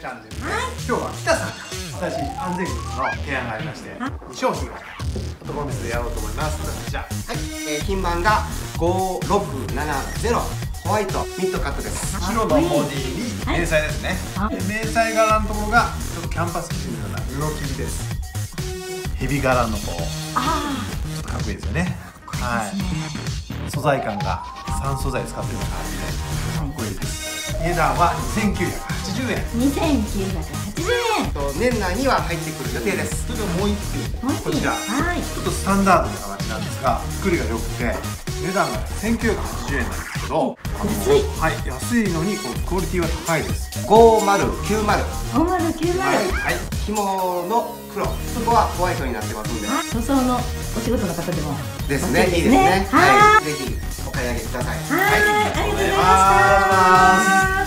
チャンネルで、今日は北さんが私安全靴の提案がありまして2商品を男水でやろうと思います。じゃあ、 はい、品番が5670ホワイトミッドカットです。 白のボディに迷彩ですね。迷彩柄のところがちょっとキャンパス生地のような布生地です。ヘビ柄のこうちょっとかっこいいですよね。はい、素材感が3素材使ってるような感じでかっこいいです。値段は2980円。 2980円。年内には入ってくる予定です。 それでもう一品こちら、ちょっとスタンダードな形なんですが作りが良くて値段が1980円なんですけど、 安い。 はい、安いのにこうクオリティは高いです。 5090。 5090。 はい、紐の黒、そこはホワイトになってますんで。 塗装のお仕事の方でもですね、いいですね。はい、ぜひお買い上げください。 はい、ありがとうございました。